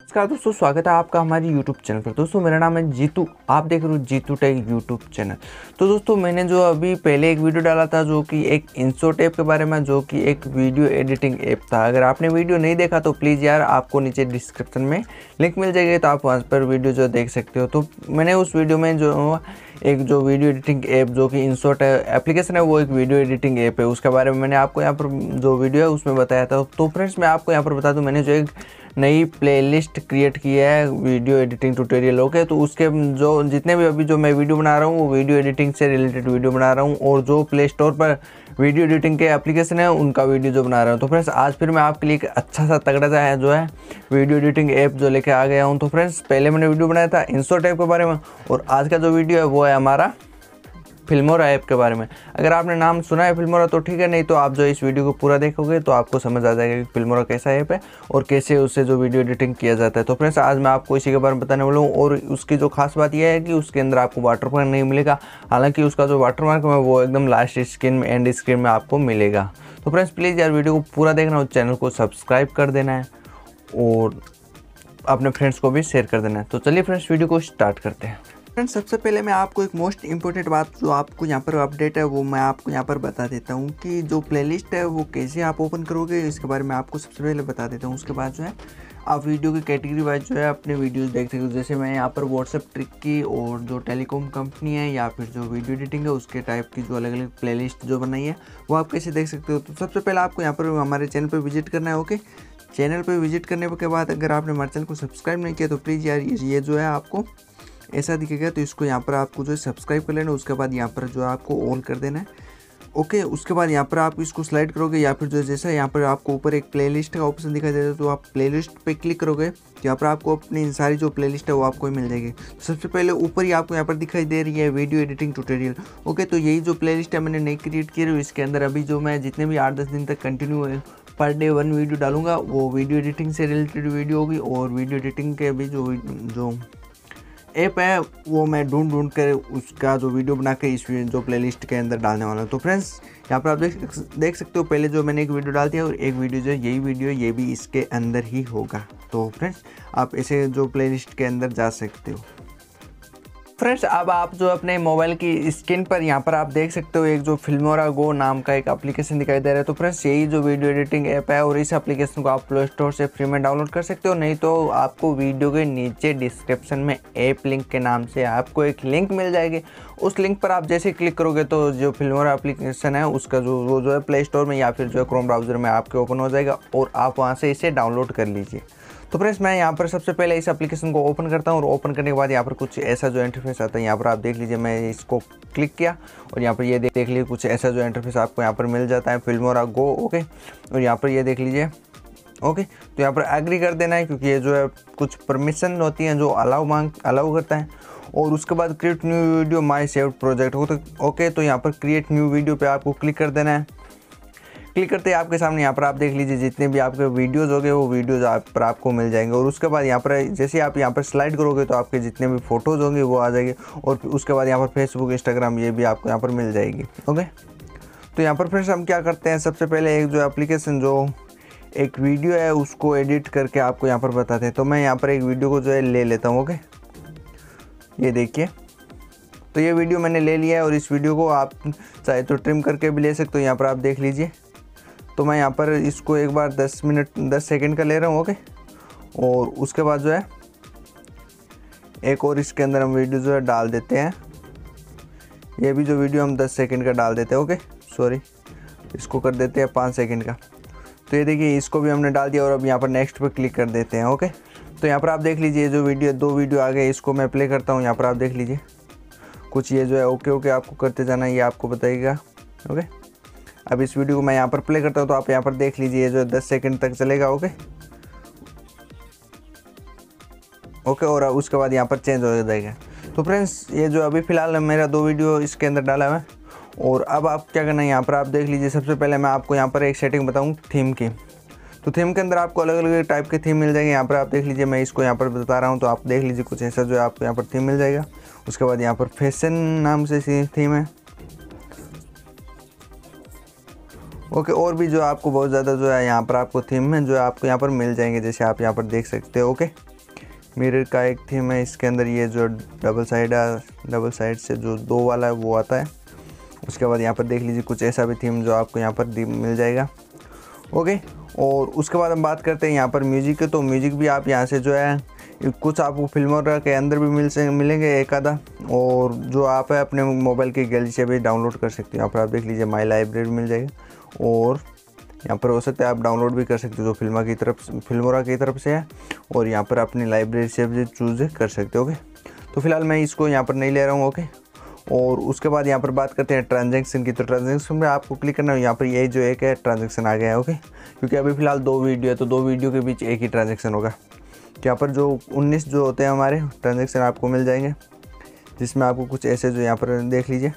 नमस्कार दोस्तों, स्वागत है आपका हमारी यूट्यूब चैनल पर। दोस्तों मेरा नाम है जीतू, आप देख रहे हो जीतू टेक यूट्यूब चैनल। तो दोस्तों मैंने जो अभी पहले एक वीडियो डाला था जो कि एक इंसोट ऐप के बारे में, जो कि एक वीडियो एडिटिंग ऐप था। अगर आपने वीडियो नहीं देखा तो प्लीज़ यार आपको नीचे डिस्क्रिप्शन में लिंक मिल जाएगी, तो आप वहाँ पर वीडियो जो देख सकते हो। तो मैंने उस वीडियो में जो एक जो वीडियो एडिटिंग ऐप जो कि इंसोट एप्लीकेशन है, वो एक वीडियो एडिटिंग ऐप है, उसके बारे में मैंने आपको यहाँ पर जो वीडियो है उसमें बताया था। तो फ्रेंड्स मैं आपको यहाँ पर बता दूँ, मैंने जो एक नई प्लेलिस्ट क्रिएट की है वीडियो एडिटिंग ट्यूटोरियल। ओके, तो उसके जो जितने भी अभी जो मैं वीडियो बना रहा हूँ वो वीडियो एडिटिंग से रिलेटेड वीडियो बना रहा हूँ, और जो प्ले स्टोर पर वीडियो एडिटिंग के एप्लीकेशन है उनका वीडियो जो बना रहा हूँ। तो फ्रेंड्स आज फिर मैं आपके लिए एक अच्छा सा तगड़ा सा है जो है वीडियो एडिटिंग ऐप जो लेके आ गया हूँ। तो फ्रेंड्स पहले मैंने वीडियो बनाया था इंसोट ऐप के बारे में, और आज का जो वीडियो है वो है हमारा फिल्मोरा ऐप के बारे में। अगर आपने नाम सुना है फिल्मोरा तो ठीक है, नहीं तो आप जो इस वीडियो को पूरा देखोगे तो आपको समझ आ जाएगा कि फिल्मोरा कैसा ऐप है और कैसे उससे जो वीडियो एडिटिंग किया जाता है। तो फ्रेंड्स आज मैं आपको इसी के बारे में बताने वाला हूँ, और उसकी जो खास बात यह है कि उसके अंदर आपको वाटरमार्क नहीं मिलेगा। हालांकि उसका जो वाटरमार्क है वो एकदम लास्ट स्क्रीन में, एंड स्क्रीन में आपको मिलेगा। तो फ्रेंड्स प्लीज़ यार वीडियो को पूरा देखना, उस चैनल को सब्सक्राइब कर देना है और अपने फ्रेंड्स को भी शेयर कर देना है। तो चलिए फ्रेंड्स वीडियो को स्टार्ट करते हैं। फ्रेंड्स सबसे पहले मैं आपको एक मोस्ट इंपॉर्टेंट बात जो आपको यहाँ पर अपडेट है वो मैं आपको यहाँ पर बता देता हूँ कि जो प्लेलिस्ट है वो कैसे आप ओपन करोगे, इसके बारे में आपको सबसे पहले बता देता हूँ। उसके बाद जो है आप वीडियो की कैटेगरी वाइज जो है अपने वीडियोस देख सकते हो। जैसे मैं यहाँ पर व्हाट्सएप ट्रिक की और जो टेलीकॉम कंपनी है या फिर जो वीडियो एडिटिंग है उसके टाइप की जो अलग अलग प्लेलिस्ट जो बनाई है वो आप कैसे देख सकते हो। तो सबसे पहले आपको यहाँ पर हमारे चैनल पर विजिट करना है। ओके, चैनल पर विजिट करने के बाद अगर आपने हमारे चैनल को सब्सक्राइब नहीं किया तो प्लीज़ यार ये जो है आपको ऐसा दिखेगा, तो इसको यहाँ पर आपको जो है सब्सक्राइब कर लेना। उसके बाद यहाँ पर जो है आपको ऑल कर देना है। ओके, उसके बाद यहाँ पर आप इसको स्लाइड करोगे या फिर जो जैसा यहाँ पर आपको ऊपर एक प्लेलिस्ट का ऑप्शन दिखाई देता है, तो आप प्लेलिस्ट पे क्लिक करोगे तो यहाँ पर आपको अपनी सारी जो प्लेलिस्ट है वो आपको मिल जाएगी। तो सबसे पहले ऊपर ही आपको यहाँ पर दिखाई दे रही है वीडियो एडिटिंग ट्यूटोरियल। ओके, तो यही जो प्लेलिस्ट है मैंने नई क्रिएट की है, इसके अंदर अभी जो मैं जितने भी 8-10 दिन तक कंटिन्यू पर डे 1 वीडियो डालूंगा वो वीडियो एडिटिंग से रिलेटेड वीडियो होगी, और वीडियो एडिटिंग के भी जो ऐप है वो मैं ढूंढ कर उसका जो वीडियो बना के इस जो प्लेलिस्ट के अंदर डालने वाला हूँ। तो फ्रेंड्स यहाँ पर आप देख सकते हो पहले जो मैंने एक वीडियो डाल दिया और एक वीडियो जो यही वीडियो ये भी इसके अंदर ही होगा। तो फ्रेंड्स आप ऐसे जो प्लेलिस्ट के अंदर जा सकते हो। फ्रेंड्स अब आप जो अपने मोबाइल की स्क्रीन पर यहाँ पर आप देख सकते हो एक जो फिल्मोरा गो नाम का एक एप्लीकेशन दिखाई दे रहा है। तो फ्रेंड्स यही जो वीडियो एडिटिंग ऐप है, और इस एप्लीकेशन को आप प्ले स्टोर से फ्री में डाउनलोड कर सकते हो, नहीं तो आपको वीडियो के नीचे डिस्क्रिप्शन में ऐप लिंक के नाम से आपको एक लिंक मिल जाएगी। उस लिंक पर आप जैसे क्लिक करोगे तो जो फिल्मोरा एप्लीकेशन है उसका वो जो है प्ले स्टोर में या फिर जो है क्रोम ब्राउज़र में आपके ओपन हो जाएगा, और आप वहाँ से इसे डाउनलोड कर लीजिए। तो फ्रेंड्स मैं यहाँ पर सबसे पहले इस एप्लीकेशन को ओपन करता हूँ, और ओपन करने के बाद यहाँ पर कुछ ऐसा जो इंटरफेस आता है यहाँ पर आप देख लीजिए। मैं इसको क्लिक किया और यहाँ पर ये देख लीजिए कुछ ऐसा जो इंटरफेस आपको यहाँ पर मिल जाता है फिल्मोरा गो। ओके, और यहाँ पर ये देख लीजिए। ओके, तो यहाँ पर एग्री कर देना है, क्योंकि ये जो है कुछ परमिशन होती हैं जो अलाउ करता है। और उसके बाद create new video my saved project हो। तो ओके, तो यहाँ पर क्रिएट न्यू वीडियो पे आपको क्लिक कर देना है। क्लिक करते ही आपके सामने यहाँ पर आप देख लीजिए जितने भी आपके वीडियोज़ होंगे वो वीडियोज़ आप पर आपको मिल जाएंगे। और उसके बाद यहाँ पर जैसे आप यहाँ पर स्लाइड करोगे तो आपके जितने भी फ़ोटोज़ होंगे वो आ जाएंगे, और उसके बाद यहाँ पर फेसबुक, इंस्टाग्राम ये भी आपको यहाँ पर मिल जाएगी। ओके, तो यहाँ पर फ्रेंड्स हम क्या करते हैं, सबसे पहले एक जो एप्लीकेशन जो एक वीडियो है उसको एडिट करके आपको यहाँ पर बताते हैं। तो मैं यहाँ पर एक वीडियो को जो है ले लेता हूँ। ओके, ये देखिए, तो ये वीडियो मैंने ले लिया है, और इस वीडियो को आप चाहे तो ट्रिम करके भी ले सकते हो। यहाँ पर आप देख लीजिए, तो मैं यहाँ पर इसको एक बार 10 सेकंड का ले रहा हूँ। ओके, और उसके बाद जो है एक और इसके अंदर हम वीडियो जो है डाल देते हैं। ये भी जो वीडियो हम 10 सेकंड का डाल देते हैं। ओके, सॉरी, इसको कर देते हैं 5 सेकंड का। तो ये देखिए इसको भी हमने डाल दिया, और अब यहाँ पर नेक्स्ट पर क्लिक कर देते हैं। ओके, तो यहाँ पर आप देख लीजिए जो वीडियो 2 वीडियो आ गए, इसको मैं प्ले करता हूँ। यहाँ पर आप देख लीजिए कुछ ये जो है ओके आपको करते जाना, ये आपको बताइएगा। ओके, अब इस वीडियो को मैं यहाँ पर प्ले करता हूँ, तो आप यहाँ पर देख लीजिए ये जो 10 सेकंड तक चलेगा। ओके, और उसके बाद यहाँ पर चेंज हो जाएगा। तो फ्रेंड्स ये जो अभी फ़िलहाल मेरा 2 वीडियो इसके अंदर डाला है, और अब आप क्या करना है यहाँ पर आप देख लीजिए। सबसे पहले मैं आपको यहाँ पर एक सेटिंग बताऊँ थीम की। तो थीम के अंदर आपको अलग अलग टाइप के थीम मिल जाएंगे। यहाँ पर आप देख लीजिए, मैं इसको यहाँ पर बता रहा हूँ, तो आप देख लीजिए कुछ ऐसा जो है आपको यहाँ पर थीम मिल जाएगा। उसके बाद यहाँ पर फैशन नाम से थीम है। ओके, और भी जो आपको बहुत ज़्यादा जो है यहाँ पर आपको थीम में जो है आपको यहाँ पर मिल जाएंगे, जैसे आप यहाँ पर देख सकते हो। ओके, मिरर का एक थीम है इसके अंदर, ये जो डबल साइड से जो 2 वाला है वो आता है। उसके बाद यहाँ पर देख लीजिए कुछ ऐसा भी थीम जो आपको यहाँ पर मिल जाएगा। ओके, और उसके बाद हम बात करते हैं यहाँ पर म्यूजिक के। तो म्यूजिक भी आप यहाँ से जो है कुछ आपको फिल्मोरा के अंदर भी मिलेंगे एक आधा, और जो आप है अपने मोबाइल की गैलरी से भी डाउनलोड कर सकते हो। यहाँ पर आप देख लीजिए माई लाइब्रेरी मिल जाएगा, और यहाँ पर हो सकता है आप डाउनलोड भी कर सकते हो जो फिल्मोरा की तरफ से है, और यहाँ पर अपनी लाइब्रेरी से भी चूज़ कर सकते हो। ओके, तो फिलहाल मैं इसको यहाँ पर नहीं ले रहा हूँ। ओके, और उसके बाद यहाँ पर बात करते हैं ट्रांजैक्शन की। तो ट्रांजैक्शन में आपको क्लिक करना है, यहाँ पर ये जो एक है ट्रांजैक्शन आ गया है। ओके, क्योंकि अभी फ़िलहाल 2 वीडियो है तो 2 वीडियो के बीच एक ही ट्रांजैक्शन होगा। तो यहाँ पर जो 19 जो होते हैं हमारे ट्रांजैक्शन आपको मिल जाएंगे, जिसमें आपको कुछ ऐसे जो यहाँ पर देख लीजिए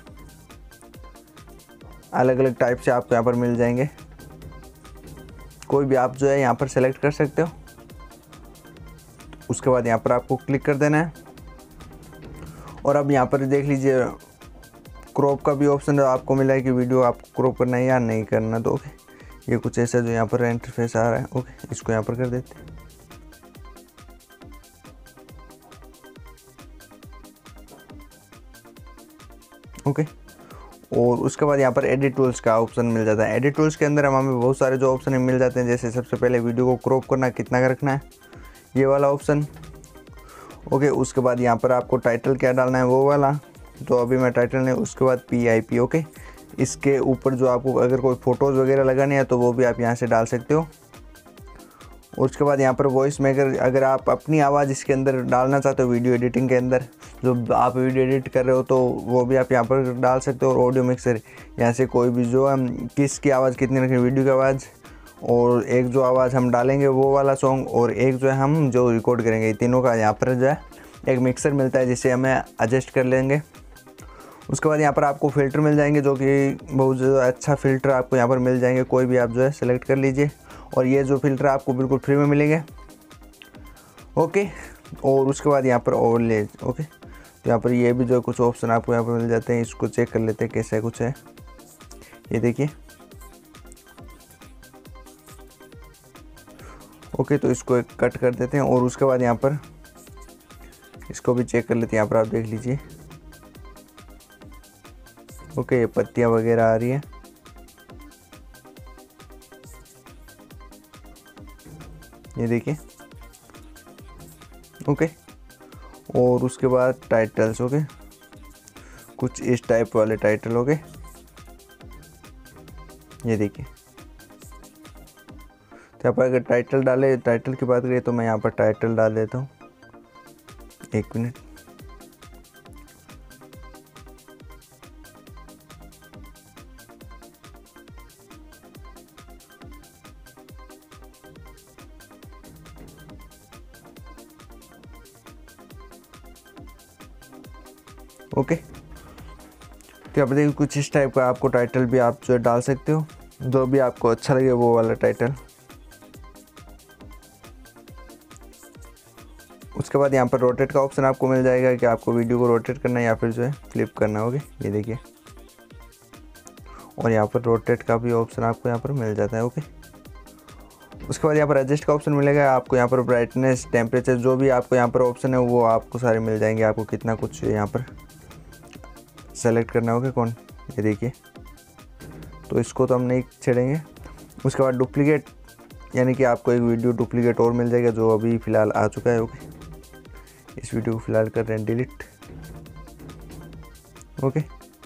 अलग अलग टाइप से आपको यहाँ पर मिल जाएंगे। कोई भी आप जो है यहाँ पर सेलेक्ट कर सकते हो। उसके बाद यहाँ पर आपको क्लिक कर देना है, और अब यहाँ पर देख लीजिए क्रॉप का भी ऑप्शन आपको मिला है कि वीडियो आपको क्रॉप करना है या नहीं करना। तो ओके, ये कुछ ऐसा जो यहाँ पर इंटरफेस आ रहा है। ओके, इसको यहाँ पर कर देते हैं। ओके, और उसके बाद यहाँ पर एडिट टूल्स का ऑप्शन मिल जाता है। एडिट टूल्स के अंदर हमें बहुत सारे जो ऑप्शन मिल जाते हैं, जैसे सबसे पहले वीडियो को क्रॉप करना कितना का रखना है, ये वाला ऑप्शन। ओके, उसके बाद यहाँ पर आपको टाइटल क्या डालना है वो वाला, तो अभी मैं टाइटल नहीं। उसके बाद PIP। ओके, इसके ऊपर जो आपको अगर कोई फ़ोटोज़ वगैरह लगानी है तो वो भी आप यहाँ से डाल सकते हो। और उसके बाद यहाँ पर वॉइस मेकर, अगर आप अपनी आवाज़ इसके अंदर डालना चाहते हो वीडियो एडिटिंग के अंदर, जो आप वीडियो एडिट कर रहे हो तो वो भी आप यहाँ पर डाल सकते हो। और ऑडियो मिक्सर, यहाँ से कोई भी जो हम किसकी आवाज़ कितनी रखें, वीडियो की आवाज़, और एक जो आवाज़ हम डालेंगे वो वाला सॉन्ग, और एक जो है हम जो रिकॉर्ड करेंगे, तीनों का यहाँ पर जो है एक मिक्सर मिलता है जिसे हमें एडजस्ट कर लेंगे। उसके बाद यहाँ पर आपको फ़िल्टर मिल जाएंगे, जो कि बहुत ज़्यादा अच्छा फ़िल्टर आपको यहाँ पर मिल जाएंगे। कोई भी आप जो है सेलेक्ट कर लीजिए, और ये जो फ़िल्टर आपको बिल्कुल फ्री में मिलेंगे। ओके, और उसके बाद यहाँ पर ओवरले। ओके, तो यहाँ पर ये भी जो कुछ ऑप्शन आपको यहाँ पर मिल जाते हैं, इसको चेक कर लेते हैं कैसा कुछ है। ये देखिए। ओके, तो इसको एक कट कर देते हैं, और उसके बाद यहाँ पर इसको भी चेक कर लेते हैं। यहाँ पर आप देख लीजिए। ओके, ये पत्तियाँ वगैरह आ रही है। ये देखिए। ओके, और उसके बाद टाइटल्स। ओके, कुछ इस टाइप वाले टाइटल। ओके, ये देखिए। तो यहाँ पर अगर टाइटल की बात करें तो मैं यहाँ पर टाइटल डाल देता हूँ। 1 मिनट। ओके, तो यहाँ पर देखिए कुछ इस टाइप का आपको टाइटल भी आप जो डाल सकते हो, जो भी आपको अच्छा लगे वो वाला टाइटल। उसके बाद यहाँ पर रोटेट का ऑप्शन आपको मिल जाएगा कि आपको वीडियो को रोटेट करना है या फिर जो है फ्लिप करना होगा। ये देखिए, और यहाँ पर रोटेट का भी ऑप्शन आपको यहाँ पर मिल जाता है। ओके, उसके बाद यहाँ पर एडजस्ट का ऑप्शन मिलेगा आपको। यहाँ पर ब्राइटनेस, टेम्परेचर, जो भी आपको यहाँ पर ऑप्शन है वो आपको सारे मिल जाएंगे। आपको कितना कुछ यहाँ पर सेलेक्ट करना होगा कौन। ये देखिए, तो इसको तो हम नहीं छेड़ेंगे। उसके बाद डुप्लीकेट, यानी कि आपको एक वीडियो डुप्लीकेट और मिल जाएगा जो अभी फ़िलहाल आ चुका है। ओके, इस वीडियो को फ़िलहाल कर रहे हैं डिलीट। ओके,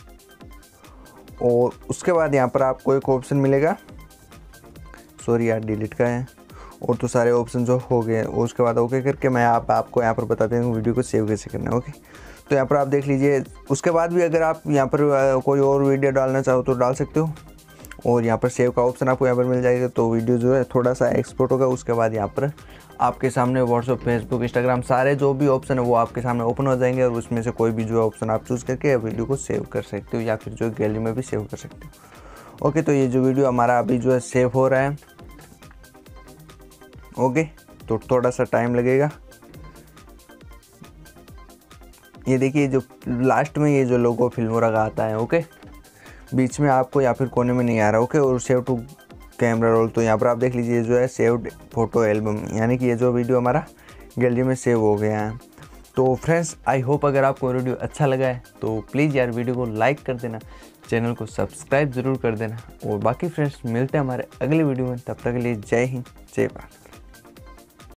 और उसके बाद यहाँ पर आपको एक ऑप्शन मिलेगा, सॉरी यार डिलीट का है, और तो सारे ऑप्शन जो हो गए। उसके बाद ओके करके मैं आपको यहाँ पर बताते हैं वीडियो को सेव कैसे करना है। ओके, तो यहाँ पर आप देख लीजिए। उसके बाद भी अगर आप यहाँ पर कोई और वीडियो डालना चाहो तो डाल सकते हो, और यहाँ पर सेव का ऑप्शन आपको यहाँ पर मिल जाएगा। तो वीडियो जो है थोड़ा सा एक्सपोर्ट होगा। उसके बाद यहाँ पर आपके सामने व्हाट्सअप, फेसबुक, इंस्टाग्राम सारे जो भी ऑप्शन है वो आपके सामने ओपन हो जाएंगे, और उसमें से कोई भी जो ऑप्शन आप चूज़ करके वीडियो को सेव कर सकते हो, या फिर जो गैलरी में भी सेव कर सकते हो। ओके, तो ये जो वीडियो हमारा अभी जो है सेव हो रहा है। ओके, तो थोड़ा सा टाइम लगेगा। ये देखिए, जो लास्ट में ये जो लोगो फिल्मोरा का आता है। ओके, बीच में आपको या फिर कोने में नहीं आ रहा। ओके, और सेव टू कैमरा रोल, तो यहाँ पर आप देख लीजिए जो है सेव्ड फोटो एल्बम, यानी कि ये जो वीडियो हमारा गैलरी में सेव हो गया है। तो फ्रेंड्स आई होप अगर आपको वीडियो अच्छा लगा है तो प्लीज़ यार वीडियो को लाइक कर देना, चैनल को सब्सक्राइब ज़रूर कर देना। और बाकी फ्रेंड्स मिलते हैं हमारे अगले वीडियो में, तब तक के लिए जय हिंद जय भारत।